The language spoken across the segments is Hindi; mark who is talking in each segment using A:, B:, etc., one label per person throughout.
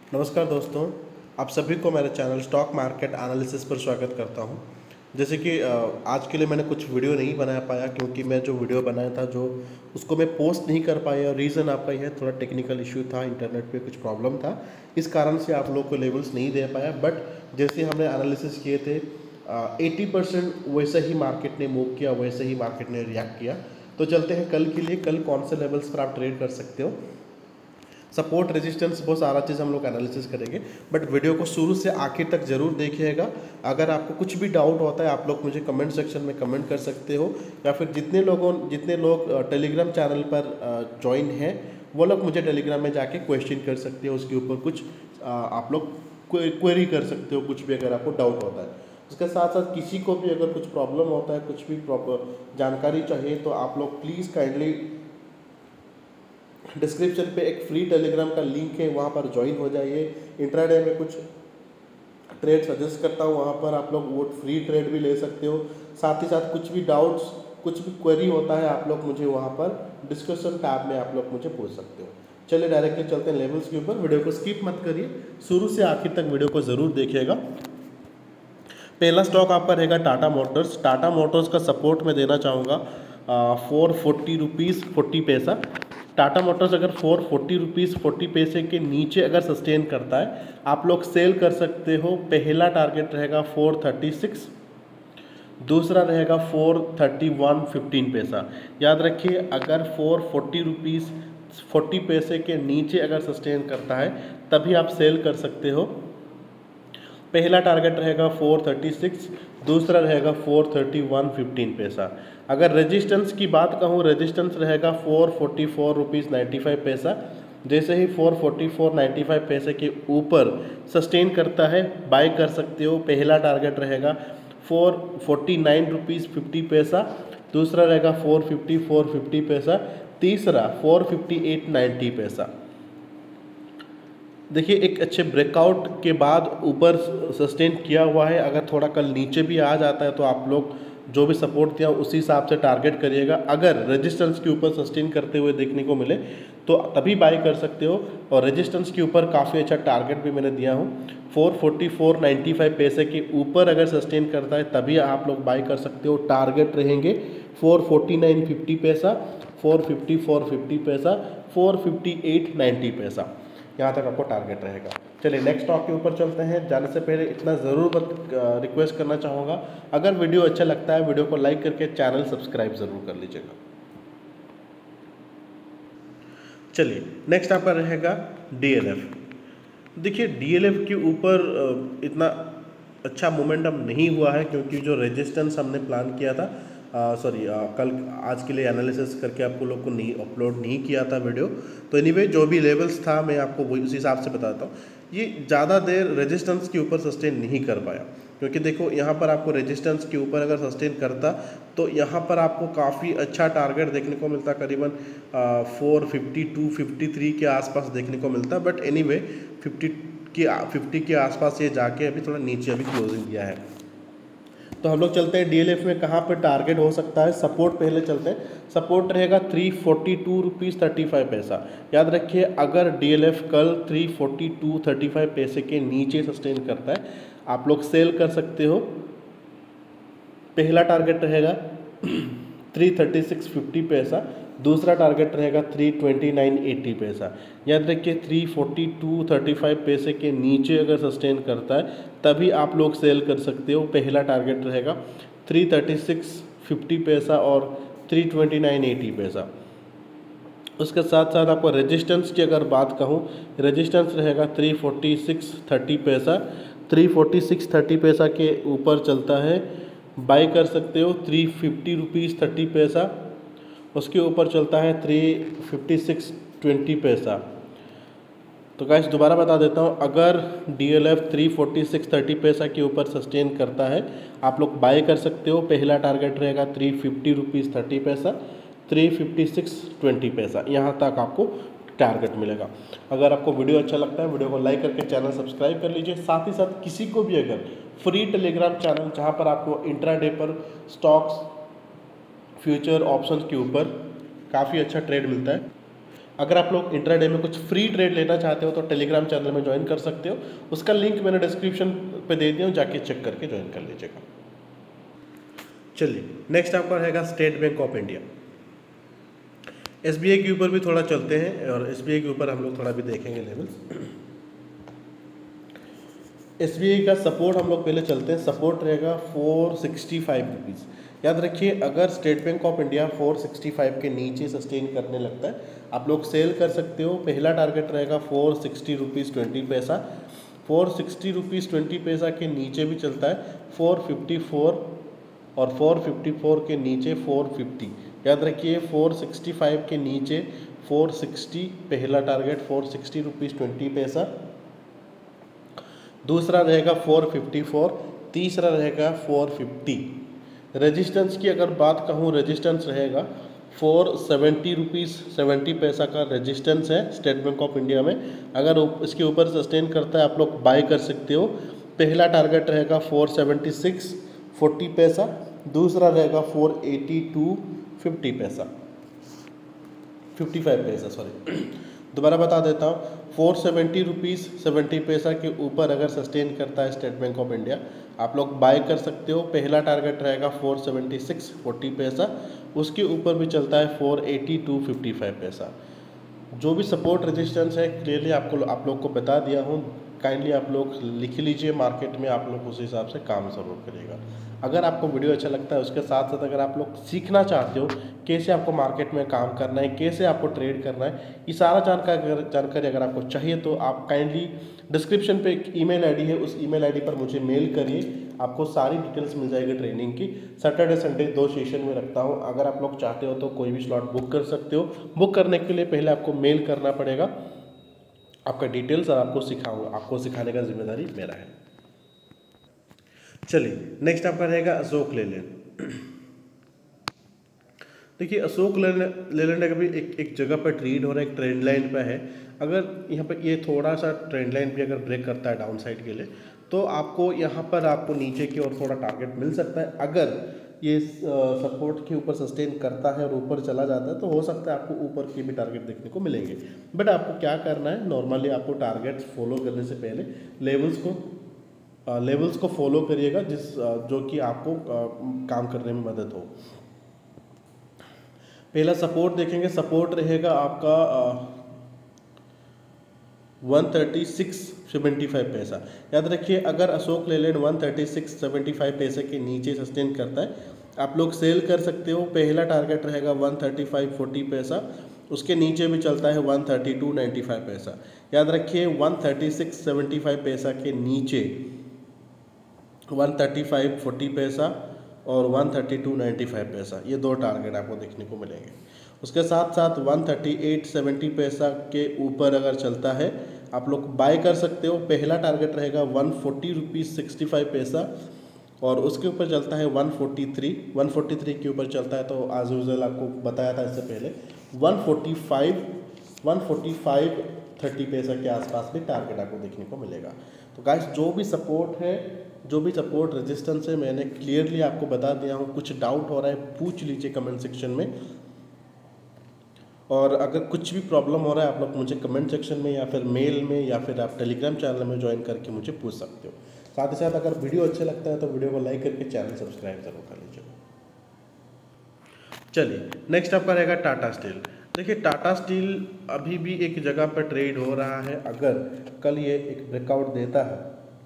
A: नमस्कार दोस्तों, आप सभी को मेरे चैनल स्टॉक मार्केट एनालिसिस पर स्वागत करता हूं। जैसे कि आज के लिए मैंने कुछ वीडियो नहीं बना पाया क्योंकि मैं जो वीडियो बनाया था उसको मैं पोस्ट नहीं कर पाया। और रीज़न आपका यह थोड़ा टेक्निकल इश्यू था, इंटरनेट पे कुछ प्रॉब्लम था, इस कारण से आप लोग को लेवल्स नहीं दे पाया। बट जैसे हमने एनालिसिस किए थे 80% वैसे ही मार्केट ने मूव किया, वैसे ही मार्केट ने रिएक्ट किया। तो चलते हैं कल के लिए। कल कौन से लेवल्स पर आप ट्रेड कर सकते हो, सपोर्ट रेजिस्टेंस, बहुत सारा चीज़ हम लोग एनालिसिस करेंगे। बट वीडियो को शुरू से आखिर तक जरूर देखिएगा। अगर आपको कुछ भी डाउट होता है आप लोग मुझे कमेंट सेक्शन में कमेंट कर सकते हो, या फिर जितने लोग टेलीग्राम चैनल पर ज्वाइन हैं वो लोग मुझे टेलीग्राम में जाके क्वेश्चन कर सकते हो। उसके ऊपर कुछ आप लोग क्वेरी कर सकते हो, कुछ भी अगर आपको डाउट होता है। उसके साथ साथ किसी को भी अगर कुछ प्रॉब्लम होता है, कुछ भी प्रॉपर जानकारी चाहिए, तो आप लोग प्लीज़ काइंडली डिस्क्रिप्शन पे एक फ्री टेलीग्राम का लिंक है, वहाँ पर ज्वाइन हो जाइए। इंट्राडे में कुछ ट्रेड सजेस्ट करता हूँ, वहाँ पर आप लोग वो फ्री ट्रेड भी ले सकते हो। साथ ही साथ कुछ भी डाउट्स, कुछ भी क्वेरी होता है, आप लोग मुझे वहाँ पर डिस्कशन टैब में आप लोग मुझे पूछ सकते हो। चलिए डायरेक्टली चलते हैं लेवल्स के ऊपर। वीडियो को स्किप मत करिए, शुरू से आखिर तक वीडियो को ज़रूर देखिएगा। पहला स्टॉक आपका रहेगा टाटा मोटर्स। टाटा मोटर्स का सपोर्ट मैं देना चाहूँगा 440 रुपीज़ 40 पैसा। टाटा मोटर्स अगर 440 रुपीज़ 40 पैसे के नीचे अगर सस्टेन करता है, आप लोग सेल कर सकते हो। पहला टारगेट रहेगा 436, दूसरा रहेगा 431 15 पैसा। याद रखिए, अगर 440 रुपीज़ 40 पैसे के नीचे अगर सस्टेन करता है तभी आप सेल कर सकते हो। पहला टारगेट रहेगा 436, दूसरा रहेगा 431 15 पैसा। अगर रेजिस्टेंस की बात कहूँ, रेजिस्टेंस रहेगा 444 रुपीज़ 95 पैसा। जैसे ही 444 95 पैसे के ऊपर सस्टेन करता है बाय कर सकते हो। पहला टारगेट रहेगा 449 रुपीज़ 50 पैसा, दूसरा रहेगा 454 50 पैसा, तीसरा 458 90 पैसा। देखिए, एक अच्छे ब्रेकआउट के बाद ऊपर सस्टेन किया हुआ है। अगर थोड़ा कल नीचे भी आ जाता है तो आप लोग जो भी सपोर्ट दिया उसी हिसाब से टारगेट करिएगा। अगर रेजिस्टेंस के ऊपर सस्टेन करते हुए देखने को मिले तो तभी बाय कर सकते हो। और रेजिस्टेंस के ऊपर काफ़ी अच्छा टारगेट भी मैंने दिया हूँ। 444 95 पैसे के ऊपर अगर सस्टेन करता है तभी आप लोग बाय कर सकते हो। टारगेट रहेंगे 449 50 पैसा, 454 50 पैसा, 458 90 पैसा, यहाँ तक आपको टारगेट रहेगा। चलिए नेक्स्ट स्टॉक के ऊपर चलते हैं। जाने से पहले इतना ज़रूर रिक्वेस्ट करना चाहूँगा, अगर वीडियो अच्छा लगता है वीडियो को लाइक करके चैनल सब्सक्राइब ज़रूर कर लीजिएगा। चलिए नेक्स्ट आपका रहेगा DLF। देखिए, DLF के ऊपर इतना अच्छा मोमेंटम नहीं हुआ है क्योंकि जो रेजिस्टेंस हमने प्लान किया था, कल आज के लिए एनालिसिस करके आपको लोग को नहीं अपलोड नहीं किया था वीडियो। तो एनीवे जो भी लेवल्स था मैं आपको वही उसी हिसाब से बताता हूँ। ये ज़्यादा देर रेजिस्टेंस के ऊपर सस्टेन नहीं कर पाया क्योंकि देखो, यहाँ पर आपको रेजिस्टेंस के ऊपर अगर सस्टेन करता तो यहाँ पर आपको काफ़ी अच्छा टारगेट देखने को मिलता, करीबन 452 53 के आसपास देखने को मिलता। बट एनीवे 50 के आसपास ये जाके अभी थोड़ा नीचे अभी क्लोजिंग दिया है। तो हम लोग चलते हैं DLF में कहाँ पर टारगेट हो सकता है। सपोर्ट पहले चलते हैं। सपोर्ट रहेगा 342 रुपीज़ 35 पैसा। याद रखिए, अगर DLF कल 342 35 पैसे के नीचे सस्टेन करता है आप लोग सेल कर सकते हो। पहला टारगेट रहेगा 336 50 पैसा, दूसरा टारगेट रहेगा 329 80 पैसा। याद रखिए, 342 35 पैसे के नीचे अगर सस्टेन करता है तभी आप लोग सेल कर सकते हो। पहला टारगेट रहेगा 336 50 पैसा और 329 80 पैसा। उसके साथ साथ आपको रेजिस्टेंस की अगर बात कहूँ, रेजिस्टेंस रहेगा 346 30 पैसा। 346 30 पैसा के ऊपर चलता है बाय कर सकते हो 350 रुपीज़ 30 पैसा। उसके ऊपर चलता है 356 20 पैसा। तो गाइस दोबारा बता देता हूँ, अगर DLF 346 30 पैसा के ऊपर सस्टेन करता है आप लोग बाय कर सकते हो। पहला टारगेट रहेगा 350 रुपीज़ 30 पैसा, 356 20 पैसा, यहाँ तक आपको टारगेट मिलेगा। अगर आपको वीडियो अच्छा लगता है वीडियो को लाइक करके चैनल सब्सक्राइब कर लीजिए। साथ ही साथ किसी को भी अगर फ्री टेलीग्राम चैनल जहाँ पर आपको इंट्राडे पर स्टॉक्स फ्यूचर ऑप्शंस के ऊपर काफ़ी अच्छा ट्रेड मिलता है, अगर आप लोग इंट्राडे में कुछ फ्री ट्रेड लेना चाहते हो तो टेलीग्राम चैनल में ज्वाइन कर सकते हो, उसका लिंक मैंने डिस्क्रिप्शन पे दे दिया हूँ, जाके चेक करके ज्वाइन कर लीजिएगा। चलिए नेक्स्ट आपका रहेगा state bank of India. SBI के ऊपर भी थोड़ा चलते हैं और SBI के ऊपर हम लोग थोड़ा भी देखेंगे लेवल्स। SBI का सपोर्ट हम लोग पहले चलते हैं, सपोर्ट रहेगा 465 रुपीज़। याद रखिए अगर स्टेट बैंक ऑफ इंडिया 465 के नीचे सस्टेन करने लगता है आप लोग सेल कर सकते हो। पहला टारगेट रहेगा 460 रुपीज़ 20 पैसा, 460 रुपीज़ 20 पैसा के नीचे भी चलता है 454 और 454 के नीचे 450। याद रखिए 465 के नीचे 460 पहला टारगेट, 460 रुपीज़ 20 पैसा। दूसरा रहेगा 454, तीसरा रहेगा 450। रेजिस्टेंस की अगर बात कहूँ, रेजिस्टेंस रहेगा 470 रुपीज़ 70 पैसा का रेजिस्टेंस है स्टेट बैंक ऑफ इंडिया में। अगर इसके ऊपर सस्टेन करता है आप लोग बाय कर सकते हो। पहला टारगेट रहेगा 476 40 पैसा, दूसरा रहेगा 482 50 पैसा 55 पैसा सॉरी। दोबारा बता देता हूँ, 470 रुपीज़ 70 पैसा के ऊपर अगर सस्टेन करता है स्टेट बैंक ऑफ इंडिया आप लोग बाय कर सकते हो। पहला टारगेट रहेगा 476 40 पैसा, उसके ऊपर भी चलता है 482 55 पैसा। जो भी सपोर्ट रेजिस्टेंस है क्लियरली आप लोग को बता दिया हूँ, काइंडली आप लोग लिख लीजिए मार्केट में, आप लोग उस हिसाब से काम ज़रूर करिएगा। अगर आपको वीडियो अच्छा लगता है उसके साथ साथ अगर आप लोग सीखना चाहते हो कैसे आपको मार्केट में काम करना है, कैसे आपको ट्रेड करना है, ये सारा जानकारी अगर आपको चाहिए तो आप काइंडली डिस्क्रिप्शन पे एक ईमेल आईडी है, उस ईमेल आईडी पर मुझे मेल करिए, आपको सारी डिटेल्स मिल जाएगी ट्रेनिंग की। सैटरडे संडे 2 सेशन में रखता हूँ, अगर आप लोग चाहते हो तो कोई भी स्लॉट बुक कर सकते हो। बुक करने के लिए पहले आपको मेल करना पड़ेगा आपका डिटेल्स और आपको सिखाने का जिम्मेदारी मेरा है। चलिए नेक्स्ट आपका रहेगा अशोक लेलैंड। देखिए अशोक लेलैंड अभी एक जगह पर ट्रेड हो रहा है, एक ट्रेंड लाइन पे है। अगर यहाँ पर ये थोड़ा सा ट्रेंड लाइन भी अगर ब्रेक करता है डाउन साइड के लिए तो आपको यहाँ पर आपको नीचे की ओर थोड़ा टारगेट मिल सकता है। अगर ये सपोर्ट के ऊपर सस्टेन करता है और ऊपर चला जाता है तो हो सकता है आपको ऊपर के भी टारगेट देखने को मिलेंगे। बट आपको क्या करना है, नॉर्मली आपको टारगेट्स फॉलो करने से पहले लेवल्स को फॉलो करिएगा जो कि आपको काम करने में मदद हो। पहला सपोर्ट देखेंगे, सपोर्ट रहेगा आपका 136.75 पैसा। याद रखिए अगर अशोक लेलैंड 136.75 पैसे के नीचे सस्टेन करता है आप लोग सेल कर सकते हो। पहला टारगेट रहेगा 135.40 पैसा, उसके नीचे भी चलता है 132.95 पैसा। याद रखिए 136.75 पैसा के नीचे 135.40 पैसा और 132.95 पैसा, ये 2 टारगेट आपको देखने को मिलेंगे। उसके साथ साथ 138.70 पैसा के ऊपर अगर चलता है आप लोग बाय कर सकते हो। पहला टारगेट रहेगा 140 रुपीज़ 65 पैसा और उसके ऊपर चलता है 143 के ऊपर चलता है तो एज यूजुअल आपको बताया था इससे पहले 145.30 पैसा के आसपास भी टारगेट आपको देखने को मिलेगा। तो गाइस जो भी सपोर्ट रेजिस्टेंस है मैंने क्लियरली आपको बता दिया हूँ। कुछ डाउट हो रहा है पूछ लीजिए कमेंट सेक्शन में, और अगर कुछ भी प्रॉब्लम हो रहा है आप लोग मुझे कमेंट सेक्शन में या फिर मेल में या फिर आप टेलीग्राम चैनल में ज्वाइन करके मुझे पूछ सकते हो। साथ ही साथ अगर वीडियो अच्छा लगता है तो वीडियो को लाइक करके चैनल सब्सक्राइब जरूर कर लीजिए। चलिए नेक्स्ट आपका रहेगा टाटा स्टील। देखिए टाटा स्टील अभी भी एक जगह पर ट्रेड हो रहा है। अगर कल ये एक ब्रेकआउट देता है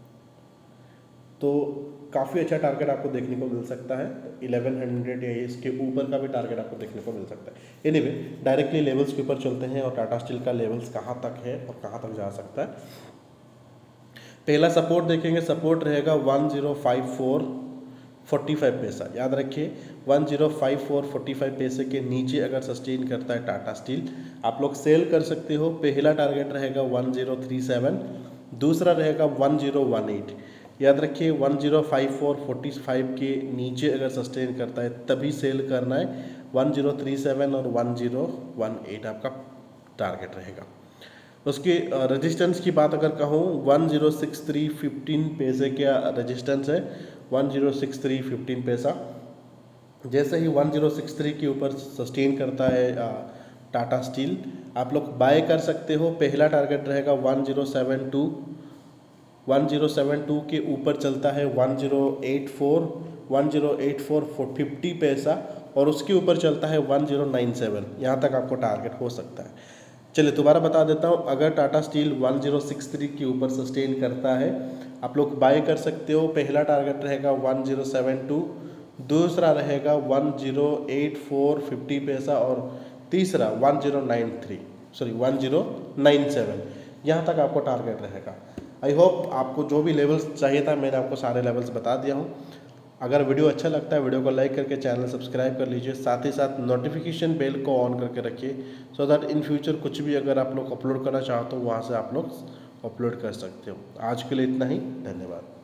A: तो काफ़ी अच्छा टारगेट आपको देखने को मिल सकता है। 1100 या इसके ऊपर का भी टारगेट आपको देखने को मिल सकता है। एनीवे डायरेक्टली लेवल्स के ऊपर चलते हैं और टाटा स्टील का लेवल्स कहाँ तक है और कहाँ तक जा सकता है। पहला सपोर्ट देखेंगे, सपोर्ट रहेगा 105.45 पैसा। याद रखिए 105.45 पैसे के नीचे अगर सस्टेन करता है टाटा स्टील आप लोग सेल कर सकते हो। पहला टारगेट रहेगा 1037, दूसरा रहेगा 1018। याद रखिए 105.45 के नीचे अगर सस्टेन करता है तभी सेल करना है। 1037 और 1018 आपका टारगेट रहेगा। उसके रेजिस्टेंस की बात अगर कहूँ 1063.15 पैसे का रेजिस्टेंस है, 1063.15 पैसा। जैसे ही 1063 के ऊपर सस्टेन करता है टाटा स्टील आप लोग बाय कर सकते हो। पहला टारगेट रहेगा 1072, 1072 के ऊपर चलता है 1084, 1084 50 पैसा, और उसके ऊपर चलता है 1097। यहाँ तक आपको टारगेट हो सकता है। चलिए दोबारा बता देता हूँ, अगर टाटा स्टील 1063 के ऊपर सस्टेन करता है आप लोग बाय कर सकते हो। पहला टारगेट रहेगा 1072, दूसरा रहेगा 1084 50 पैसा, और तीसरा 1097। यहाँ तक आपको टारगेट रहेगा। आई होप आपको जो भी लेवल्स चाहिए था मैंने आपको सारे लेवल्स बता दिया हूँ। अगर वीडियो अच्छा लगता है वीडियो को लाइक करके चैनल सब्सक्राइब कर लीजिए, साथ ही साथ नोटिफिकेशन बेल को ऑन करके रखिए, सो दैट इन फ्यूचर कुछ भी अगर आप लोग अपलोड करना चाहो तो वहाँ से आप लोग अपलोड कर सकते हो। आज के लिए इतना ही, धन्यवाद।